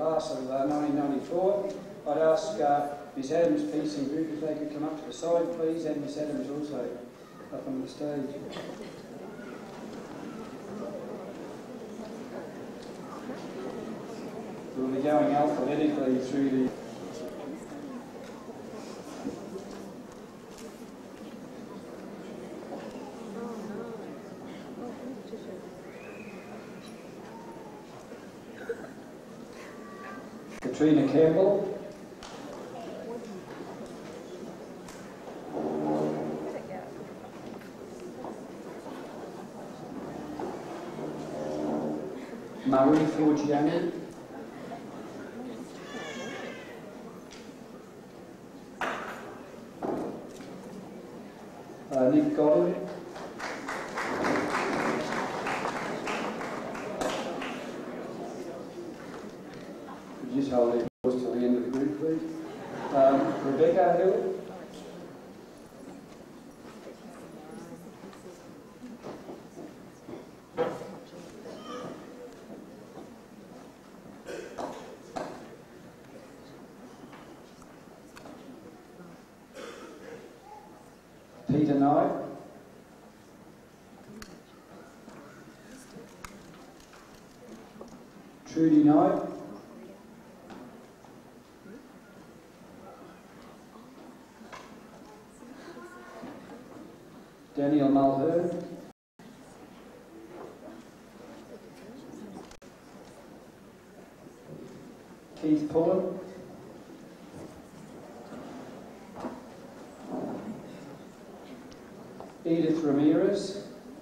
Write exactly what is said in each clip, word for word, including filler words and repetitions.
class of uh, nineteen ninety-four. I'd ask uh, Miss Adams, Peace and Group, if they could come up to the side, please, and Miss Adams also up on the stage. We'll be going alphabetically through the Katrina Campbell. Marie Forgiani. Uh, Nick Godwin. Could you just hold your voice till the end of the group, please? Um, Rebecca Hill. Peter Knight. Trudy Knight. Daniel Mulhern. Keith Pullen. Edith Ramirez.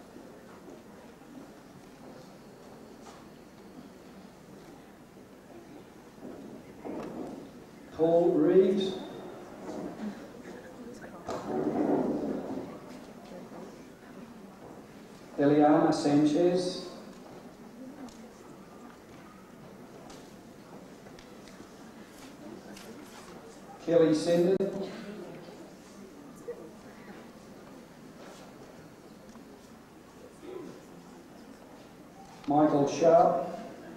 Paul Reeves. Eliana Sanchez. Kelly Senden. Michael Sharp.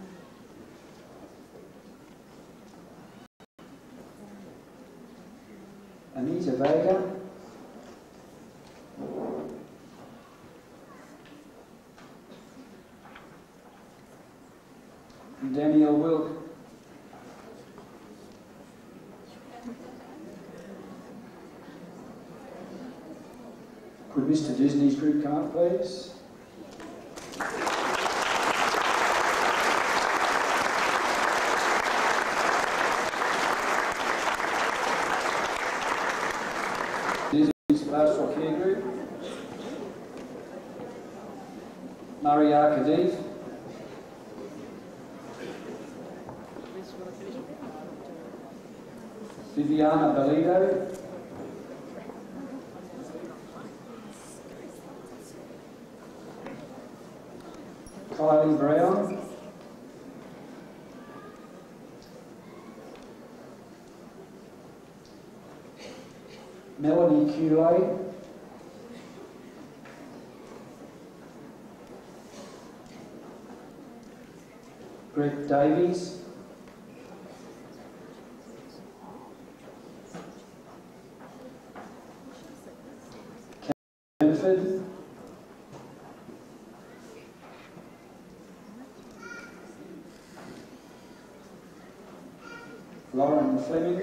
Anita Vega. Danielle Wilk. Could Mister Disney's group come up, please? Disney's Pastoral Care Group. Murray Arkadeef. Viviana Belido. Kylie Brown. Melanie Culey. Greg Davies. Benford. Lauren Fleming.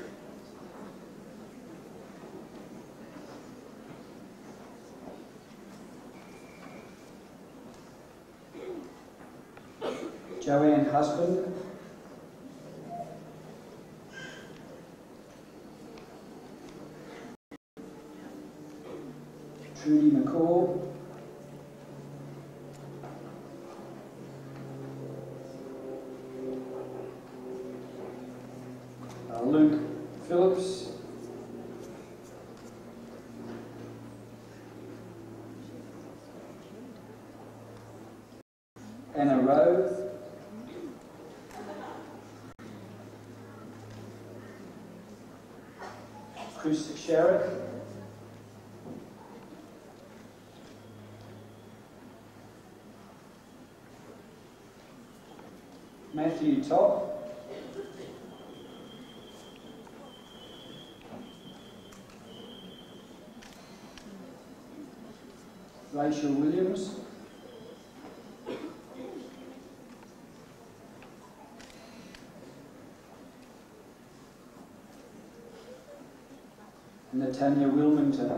Joanne Husband. Trudy McCall. Uh, Luke Phillips. Anna Rowe. Chris Sharrock. Matthew Top. Rachel Williams. Natanya Wilmington.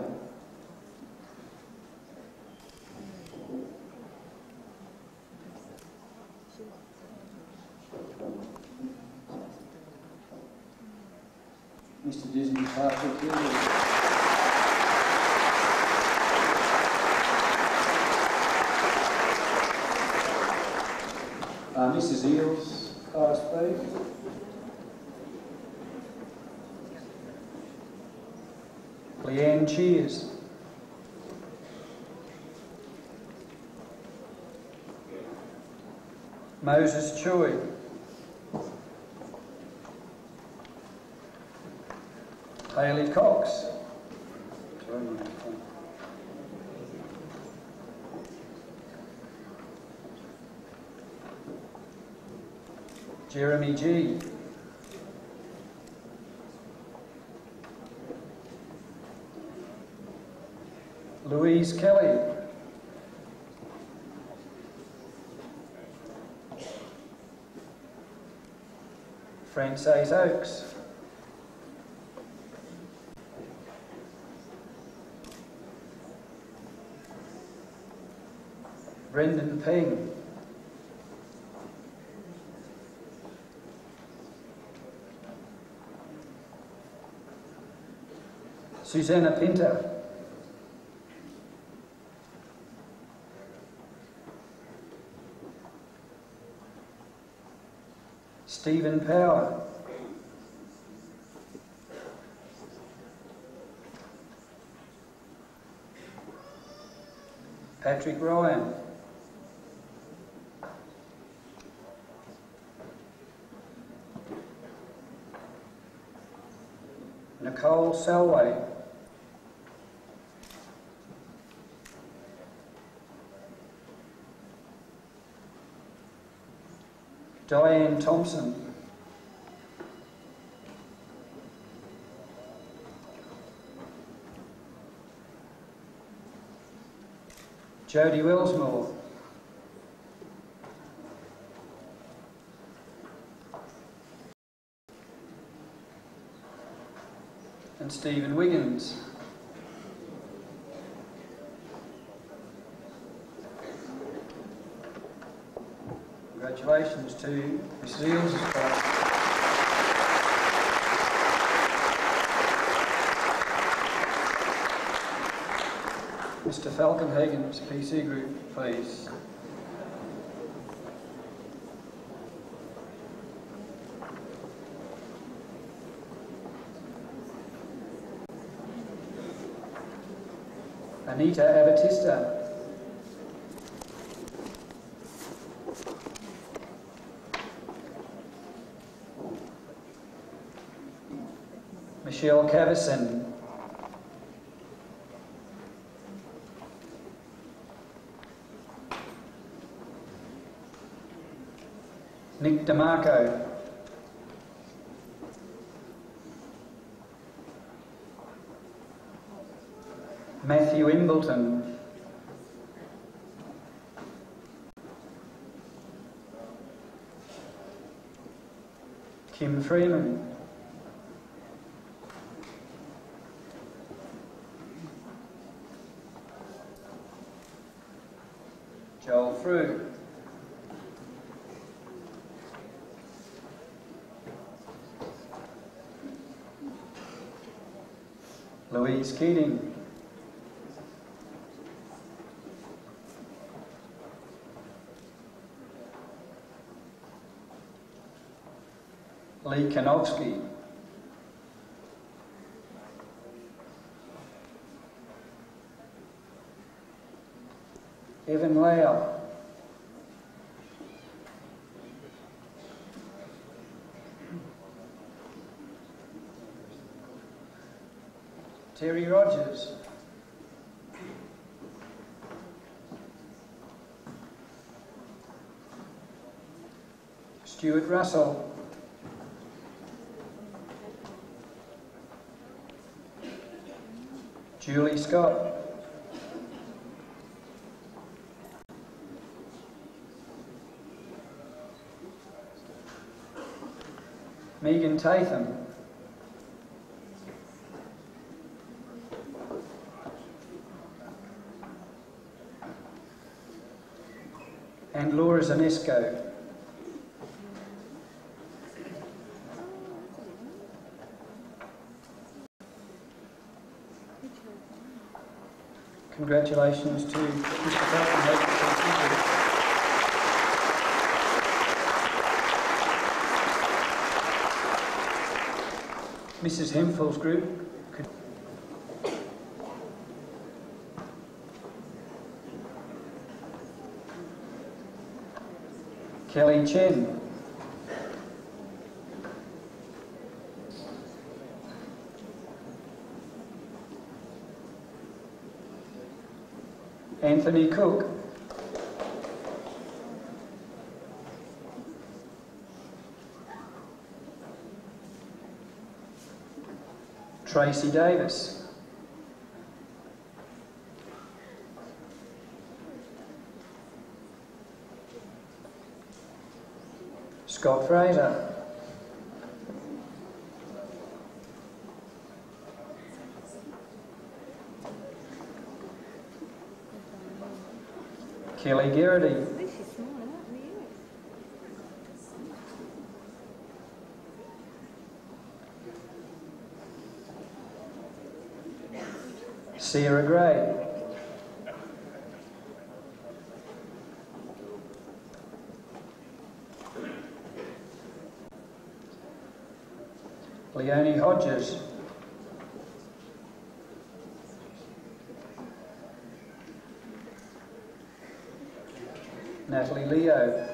Mister Disney Patrick Hill. Uh, Missus Eels, Class B. Leanne Cheers. Moses Choi. Haley Cox. Jeremy G. Louise Kelly. Frances Oakes. Brendan Peng. Susanna Pinter. Stephen Power. Patrick Ryan. Nicole Selway. Diane Thompson. Jodie Wellsmore. And Stephen Wiggins. Congratulations to Missus Eels' class. Mister Falkenhagen's P C group, please. Anita Abatista. Michelle Cavison. Nick DeMarco. Matthew Imbleton. Kim Freeman. Joel Frew. Louise Keating. Lee Kanowski. Evan Lau. Terry Rogers. Stuart Russell. Julie Scott. Megan Tatham. And Laura Zanesco. Congratulations to Mister Tatham. Missus Hempfield's group. Kelly Chen. Anthony Cook. Tracy Davis. Scott Fraser. Kelly Garrity. Sarah Gray. Leonie Hodges. Natalie Leo.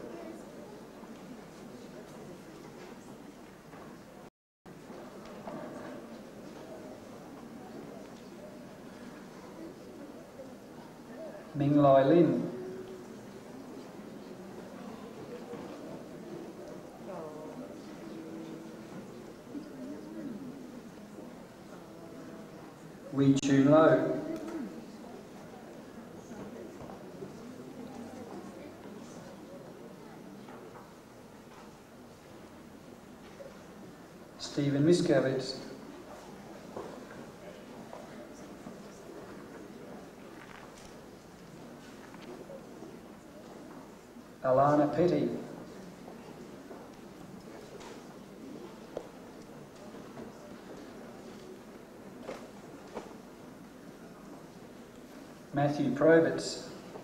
Ming Lai Lin. Wee Chun Lo. Stephen Miskowitz. Alana Petty. Matthew Probitz.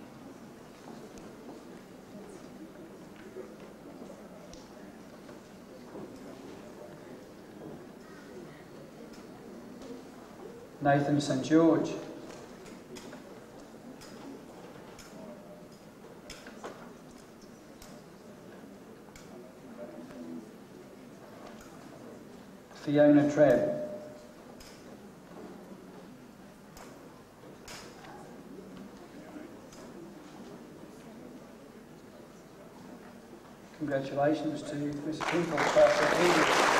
Nathan Saint George. Fiona Trabb. Congratulations to Mister Kimble, Class of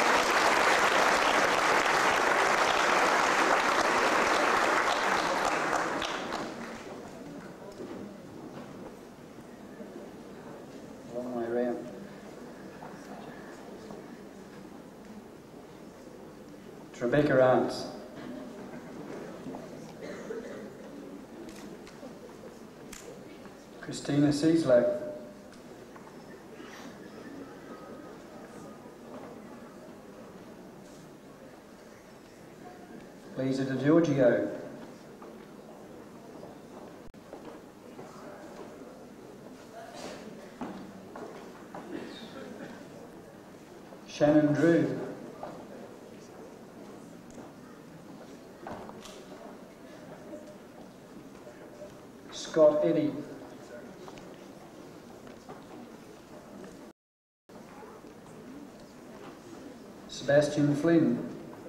long way round. Rebecca Arntz. Christina Cieslow. Lisa Di Giorgio. Shannon Drew. Scott Eddy. Sebastian Flynn.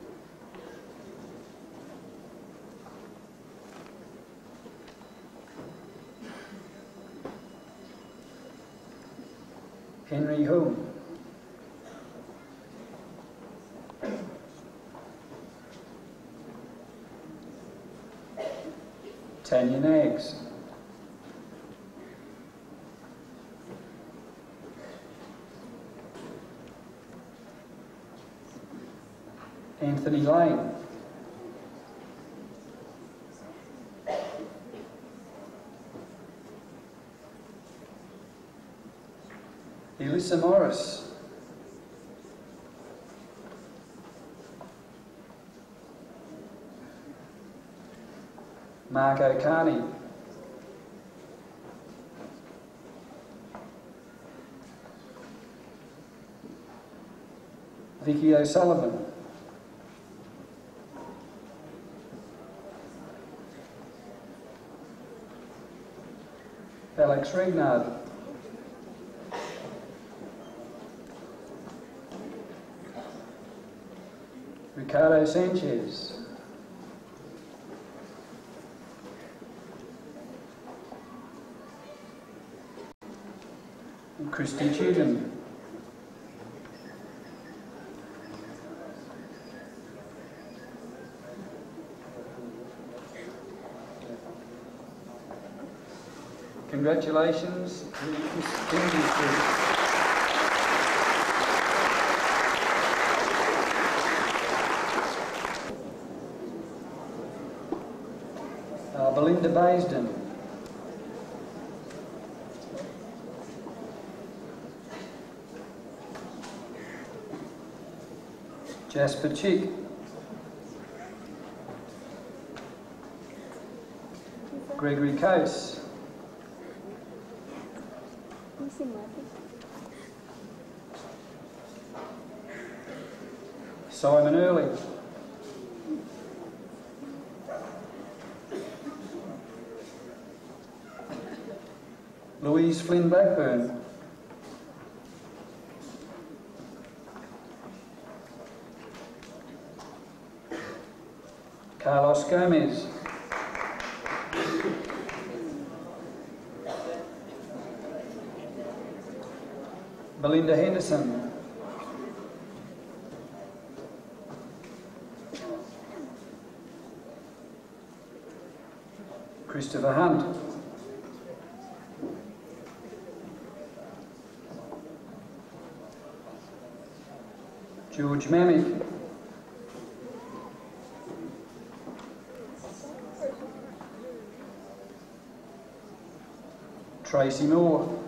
Henry Hume. Tanya Nags. Anthony Lane. Elissa Morris. Mark O'Carney. Vicky O'Sullivan. Alex Regnard. Ricardo Sanchez. And Christy Tudon. Congratulations to Miss Kennedy. Uh, Belinda Baisden. Jasper Chick. Gregory Coase. Simon Early. Louise Flynn Blackburn. Carlos Gomez. Belinda Henderson. Christopher Hunt. George Mamick. Tracy Moore.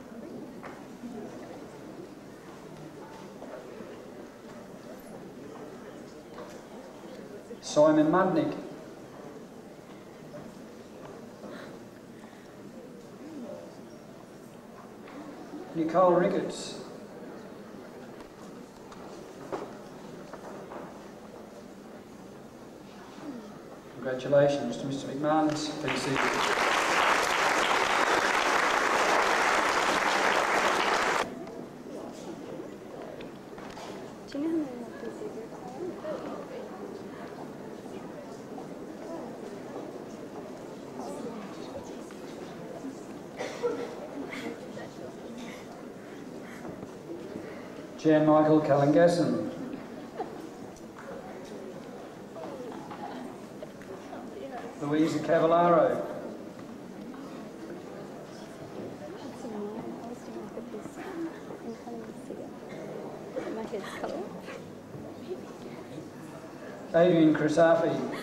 Simon Mudnick. Nicole Ricketts. Congratulations to Mister McMahon's P C. Do you know how many more P Cs you're calling? Jan Michael Kalangassan. Louisa Cavallaro. Adrian Crisafi.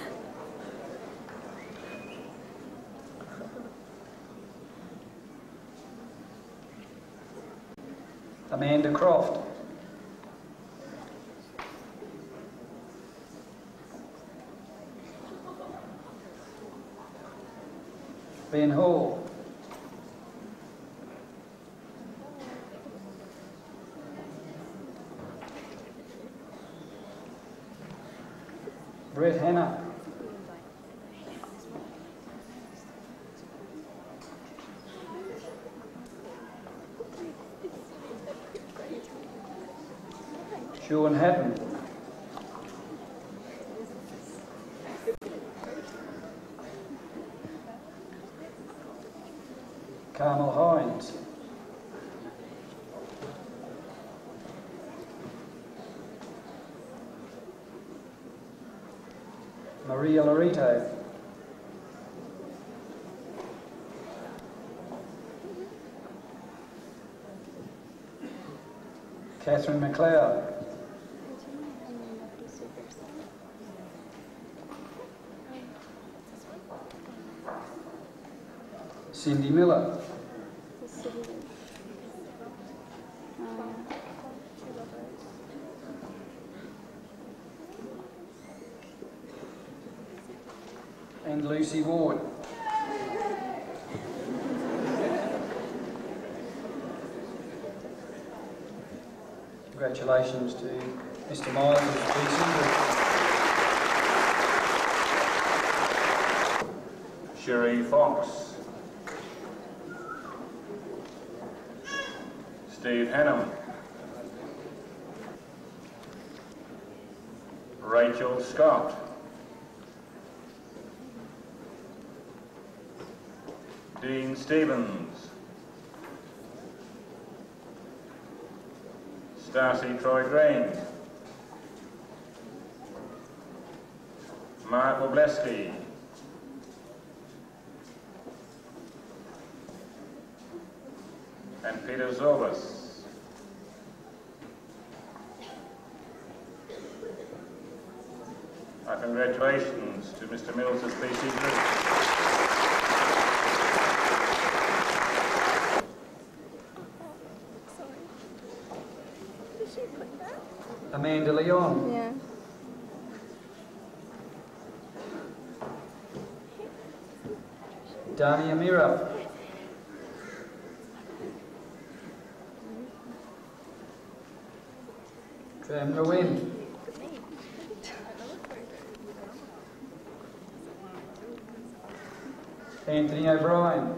Amanda Croft. Ben Hall. Brett Hanna. Sean Hatton. Carmel Hines. Maria Lorito. Catherine McLeod. Do you know how many more P Cs you're Cindy Miller. And Lucy Ward. Congratulations to Mister Miles and his P C group. Sherry Fox. Steve Hannum. Rachel Scott. Dean Stevens. Starcy Troy Green. Mark Wobleski. And Peter Zorbas. Our congratulations to Mister Mills' P C group. Amanda Leon. Yeah. Dani Amira. Tram Nguyen. Anthony O'Brien.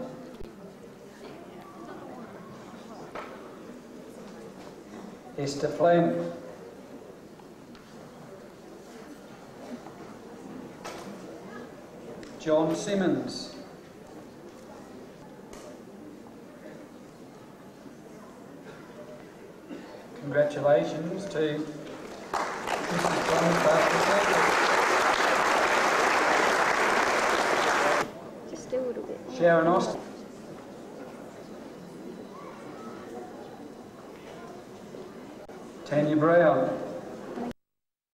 Esther Flem. John Simmons. Congratulations to Missus Bonifaz. Just a little bit. Sharon Austin. Tanya Brown.